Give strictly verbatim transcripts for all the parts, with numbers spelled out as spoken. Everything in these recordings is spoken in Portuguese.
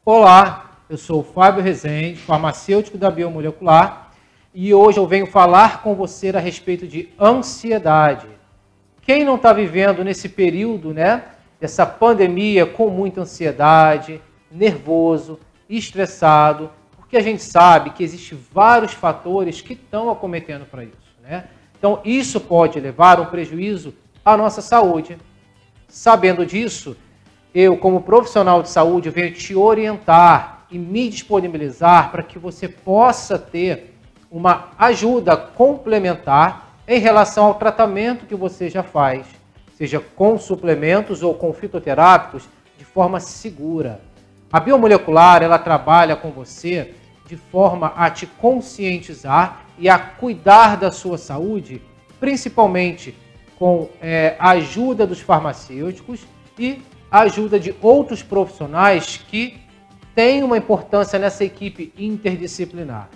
Olá, eu sou o Fábio Rezende, farmacêutico da Biomolecular, e hoje eu venho falar com você a respeito de ansiedade. Quem não está vivendo nesse período, né, dessa pandemia com muita ansiedade, nervoso, estressado, porque a gente sabe que existem vários fatores que estão acometendo para isso, né? Então, isso pode levar a um prejuízo à nossa saúde. Sabendo disso, eu, como profissional de saúde, venho te orientar e me disponibilizar para que você possa ter uma ajuda complementar em relação ao tratamento que você já faz, seja com suplementos ou com fitoterápicos, de forma segura. A Biomolecular, ela trabalha com você de forma a te conscientizar e a cuidar da sua saúde, principalmente com é, a ajuda dos farmacêuticos e a ajuda de outros profissionais que têm uma importância nessa equipe interdisciplinar.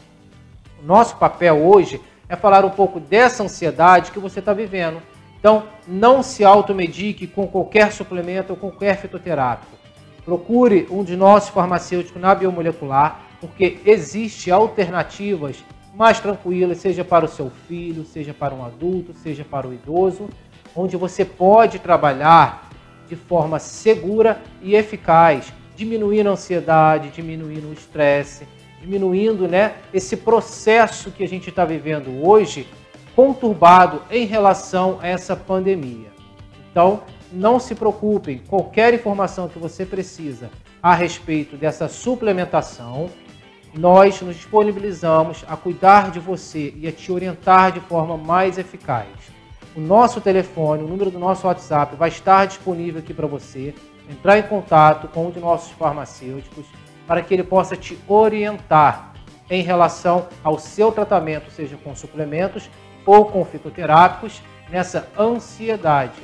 O nosso papel hoje é falar um pouco dessa ansiedade que você está vivendo. Então, não se automedique com qualquer suplemento ou qualquer fitoterápico. Procure um de nossos farmacêuticos na Biomolecular, porque existem alternativas mais tranquilas, seja para o seu filho, seja para um adulto, seja para o idoso, onde você pode trabalhar de forma segura e eficaz, diminuindo a ansiedade, diminuindo o estresse, diminuindo, né, esse processo que a gente está vivendo hoje, conturbado em relação a essa pandemia. Então, não se preocupem, qualquer informação que você precisa a respeito dessa suplementação, nós nos disponibilizamos a cuidar de você e a te orientar de forma mais eficaz. O nosso telefone, o número do nosso WhatsApp vai estar disponível aqui para você, entrar em contato com um de nossos farmacêuticos para que ele possa te orientar em relação ao seu tratamento, seja com suplementos ou com fitoterápicos, nessa ansiedade.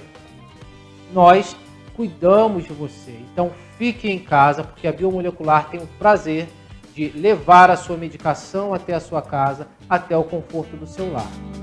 Nós cuidamos de você, então fique em casa, porque a Biomolecular tem o prazer de levar a sua medicação até a sua casa, até o conforto do seu lar.